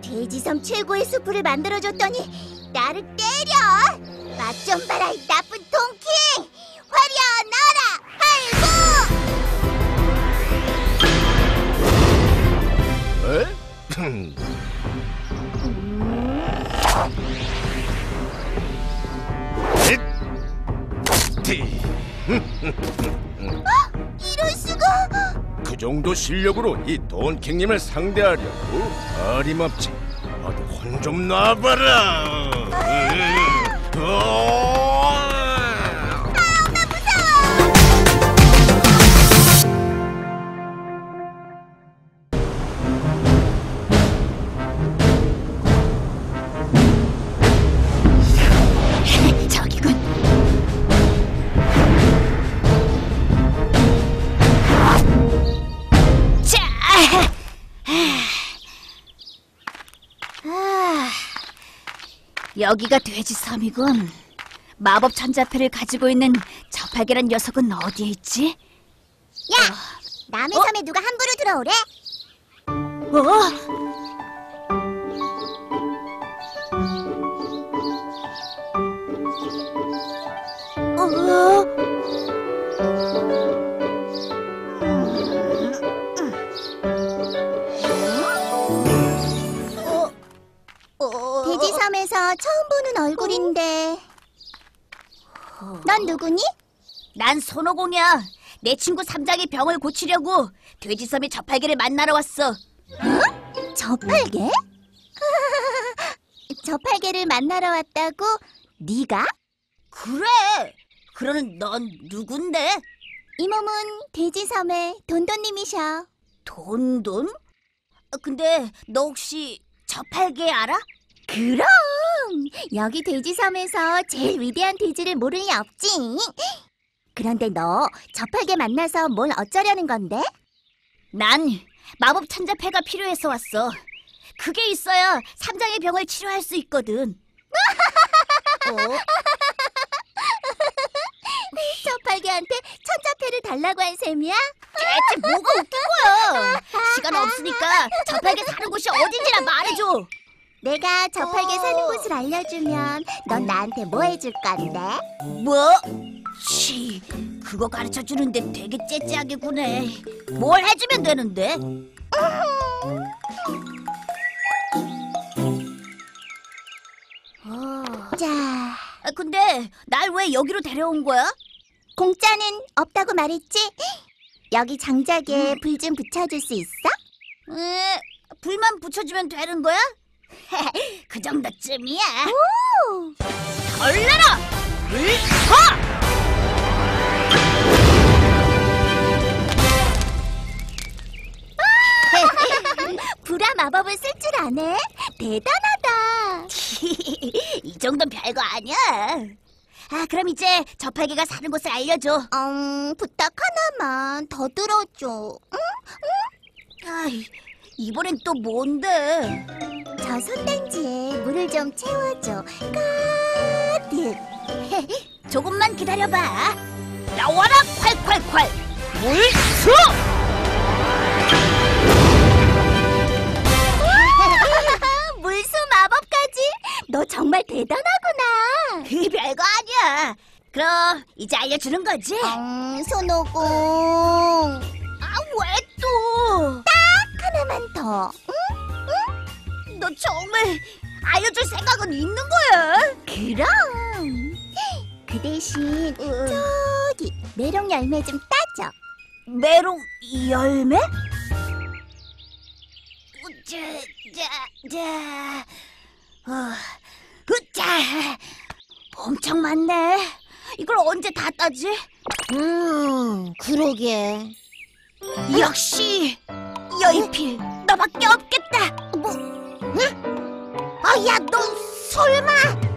돼지섬 최고의 수프를 만들어줬더니 나를 때려! 맛 좀 봐라, 이 나쁜 동키! 화려 나라! 아이고! 에? 이럴 수가! 그 정도 실력으로 이 돈킹님을 상대하려고? 어림없지. 어디 혼 좀 놔봐라. 나 무서워! 저기군. 자, 여기가 돼지섬이군. 마법 천자패를 가지고 있는 저팔계란 녀석은 어디에 있지? 야! 남의 섬에 누가 함부로 들어오래? 어? 돼지섬에서 처음 보는 얼굴인데 넌 누구니? 난 손오공이야. 내 친구 삼장이 병을 고치려고 돼지섬의 저팔계를 만나러 왔어. 저팔계? 저팔계를 만나러 왔다고? 네가? 그래. 그러는 넌 누군데? 이 몸은 돼지섬의 돈돈님이셔. 돈돈? 근데 너 혹시 저팔계 알아? 그럼! 여기 돼지섬에서 제일 위대한 돼지를 모를 리 없지. 그런데 너 저팔계 만나서 뭘 어쩌려는 건데? 난 마법 천자패가 필요해서 왔어. 그게 있어야 삼장의 병을 치료할 수 있거든. 저팔계한테 천자패를 달라고 한 셈이야? 대체 뭐가 웃긴 거야? 시간 없으니까 저팔계 사는 곳이 어딘지나 말해줘. 내가 저팔계 사는 곳을 알려주면 넌 나한테 뭐 해줄 건데? 뭐? 치, 그거 가르쳐 주는데 되게 째째하게 구네. 뭘 해주면 되는데? 자, 근데 날 왜 여기로 데려온 거야? 공짜는 없다고 말했지? 여기 장작에 불 좀 붙여줄 수 있어? 불만 붙여주면 되는 거야? 그 정도쯤이야. 오! 얼려라! 불화! 불화 마법을 쓸 줄 아네? 대단하다. 이 정도는 별거 아니야. 그럼 이제 저팔계가 사는 곳을 알려줘. 부탁 하나만 더 들어줘. 응? 이번엔 또 뭔데? 저 손단지에 물을 좀 채워줘. 가득. 조금만 기다려봐. 나와라 콸콸콸 물수! 물수 마법까지? 너 정말 대단하구나. 별거 아니야. 그럼 이제 알려주는 거지? 손오공. 왜 또? 하나만 더. 너 정말 알려줄 생각은 있는 거야? 그럼. 그 대신 저기 메롱 열매 좀 따줘. 메롱 열매? 엄청 많네. 이걸 언제 다 따지? 그러게. 역시 여의필 너밖에 없겠다. 뭐? 야, 너 설마?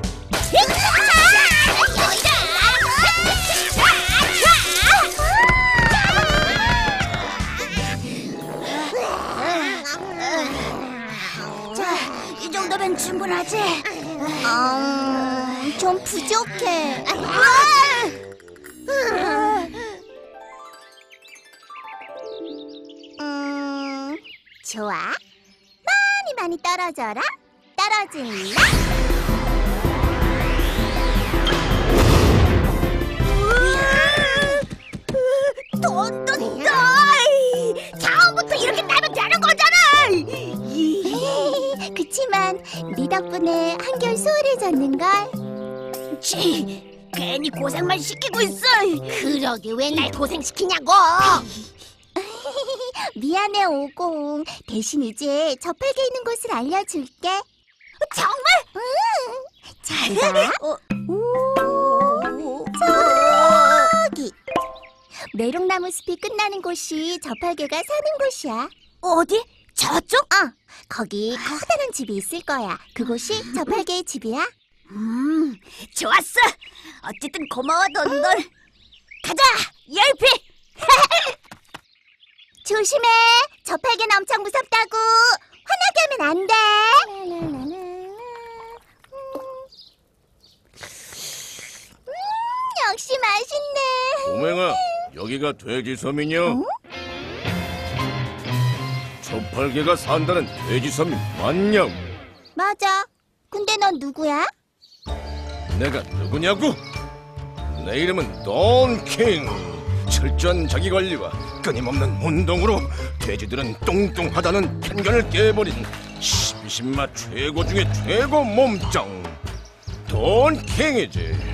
자, 이 정도면 충분하지? 좀 부족해. 좋아. 많이 많이 많이 떨어져라. 떨어질라. 돈 처음부터 이렇게 나면 되는 거잖아. 그치만 네 덕분에 한결 수월해졌는걸. 치, 괜히 고생만 시키고 있어. 그러게 왜 날 고생시키냐고. 미안해 오공. 대신 이제 저팔계 있는 곳을 알려줄게. 정말? 응. 잘 봐. 오. 저기 메롱나무 숲이 끝나는 곳이 저팔계가 사는 곳이야. 어디? 저쪽? 거기 커다란 집이 있을 거야. 그곳이 저팔계의 집이야. 좋았어. 어쨌든 고마워, 돈돈. 가자, 열피. 조심해. 저팔계는 엄청 무섭다고. 화나게 하면 안 돼. 역시 맛있네. 오맹아, 여기가 돼지섬이냐? 저팔계가 산다는 돼지섬이 맞냐고? 맞아. 근데 넌 누구야? 내가 누구냐고? 내 이름은 돈킹. 철저한 자기관리와 끊임없는 운동으로 돼지들은 뚱뚱하다는 편견을 깨버린 12신마 최고 중에 최고 몸짱 돈킹이지.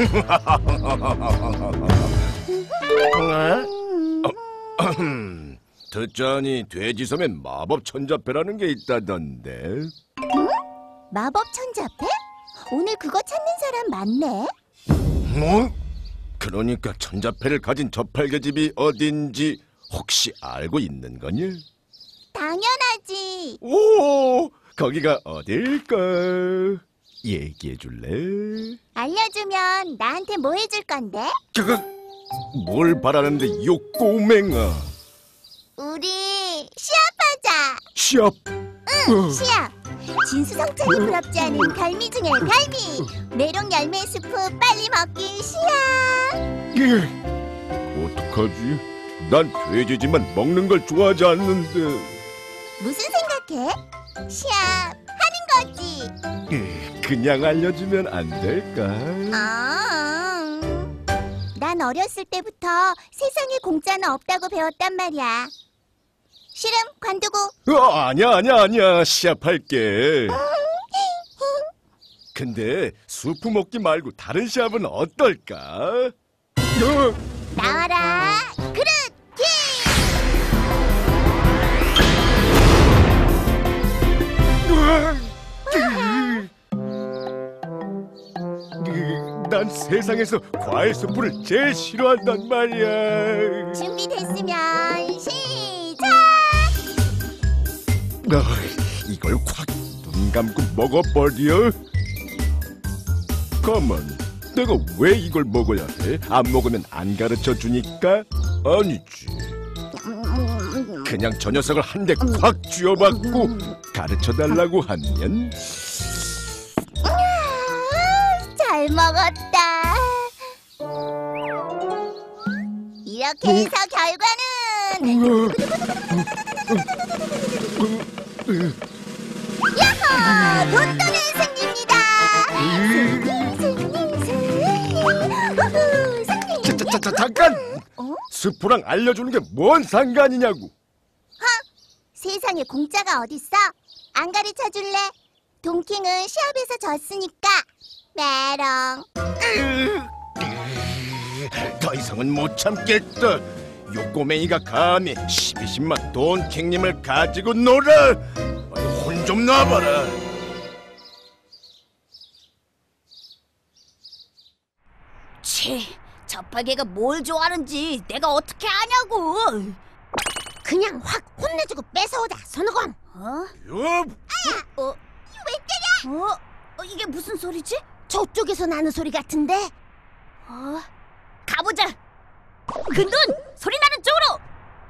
듣자니 돼지섬엔 마법 천자패라는 게 있다던데. 마법 천자패? 오늘 그거 찾는 사람 많네. 뭐? 그러니까 천자패를 가진 저팔계집이 어딘지 혹시 알고 있는 거냐? 당연하지. 오, 거기가 어딜까? 얘기해 줄래? 알려주면 나한테 뭐 해줄 건데? 그거 뭘 바라는데 요 꼬맹아. 우리 시합하자. 시합? 시합. 진수성찬이 부럽지 않은 별미 중에 별미. 메롱 열매 수프 빨리 먹기 시합. 어떡하지? 난 돼지지만 먹는 걸 좋아하지 않는데. 무슨 생각해? 시합 하는 거지. 그냥 알려주면 안 될까? 난 어렸을 때부터 세상에 공짜는 없다고 배웠단 말이야. 싫음 관두고. 아니야. 시합할게. 근데 수프 먹기 말고 다른 시합은 어떨까? 나와라. 그릇 킹. 난 세상에서 과일 수프를 제일 싫어한단 말이야. 준비됐으면 시작. 이걸 확 눈 감고 먹어버려. 가만, 내가 왜 이걸 먹어야 해? 안 먹으면 안 가르쳐 주니까? 아니지. 그냥 저 녀석을 한 대 확 쥐어박고 가르쳐 달라고 하면. 잘 먹었다. 이렇게 해서 결과는 야호! 돈돈의 승리입니다. 승리. 잠깐! 어? 수프랑 알려주는 게 뭔 상관이냐고. 세상에 공짜가 어딨어? 안 가르쳐 줄래? 동킹은 시합에서 졌으니까. 메롱. 더 이상은 못 참겠다. 요 꼬맹이가 감히 12신만 돈킹님을 가지고 놀아. 혼 좀 놔봐라. 치, 저팔계가 뭘 좋아하는지 내가 어떻게 아냐고. 그냥 확 혼내주고 뺏어오자, 손오공. 요! 왜 때려? 이게 무슨 소리지? 저쪽에서 나는 소리 같은데? 가보자. 근돈 소리 나는 쪽으로.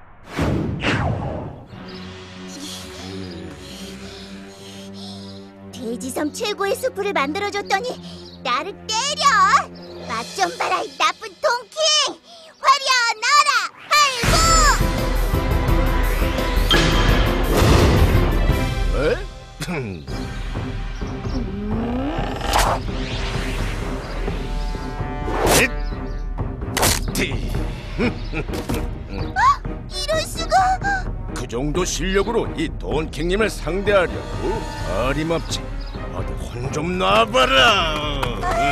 돼지섬 최고의 수프를 만들어줬더니 나를 때려! 맛 좀 봐라, 이 나쁜 동킹! 화려 나라! 할구! 에? 이럴 수가. 그 정도 실력으로 이 돈킹님을 상대하려고? 어림없지. 어디 혼 좀 놔봐라.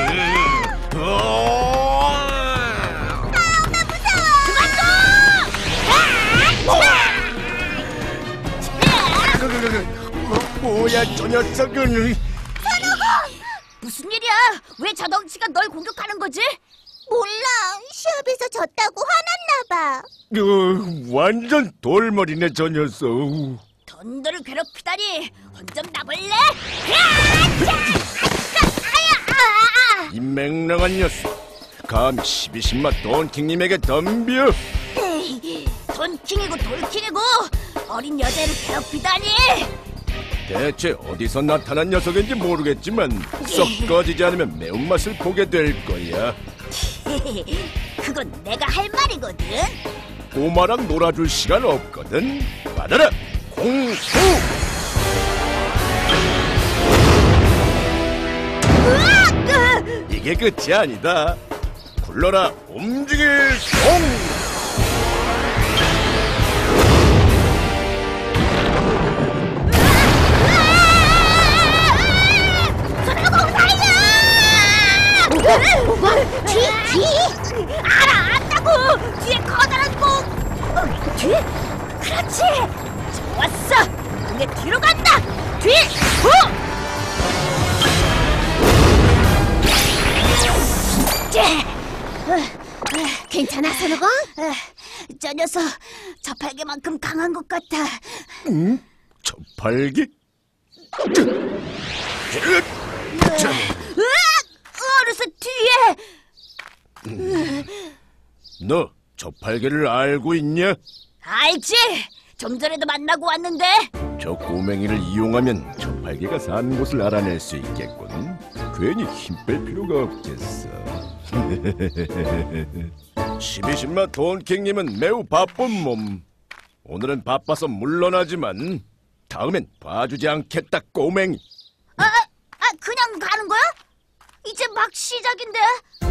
뭐야 저 녀석은. 무슨 일이야? 왜 저 덩치가 널 공격하는 거지? 몰라. 시합에서 졌다고 화났나 봐. 완전 돌머리네 저 녀석. 던더를 괴롭히다니. 혼 좀 나볼래? 이 맹랑한 녀석. 감히 12신마 돈킹님에게 덤벼. 에이, 돈킹이고 돌킹이고 어린 여자를 괴롭히다니. 대체 어디서 나타난 녀석인지 모르겠지만 썩 꺼지지 않으면 매운맛을 보게 될 거야. 그건 내가 할 말이거든. 꼬마랑 놀아줄 시간 없거든. 받아라 공수. 이게 끝이 아니다. 굴러라 움직일 공. 뒤? 안다고! 뒤에 커다란 공! 뒤? 그렇지! 좋았어! 공의 뒤로 간다! 뒤! 후! 괜찮아, 손오공? 저 녀석 저팔계만큼 강한 것 같아. 응? 저팔기? 어느새 뒤에! 너 저팔계를 알고 있냐? 알지? 좀 전에도 만나고 왔는데. 저 꼬맹이를 이용하면 저팔계가 사는 곳을 알아낼 수 있겠군. 괜히 힘 뺄 필요가 없겠어. 12신마 돈킹님은 매우 바쁜 몸. 오늘은 바빠서 물러나지만 다음엔 봐주지 않겠다 꼬맹이. 그냥 가는 거야? 이제 막 시작인데.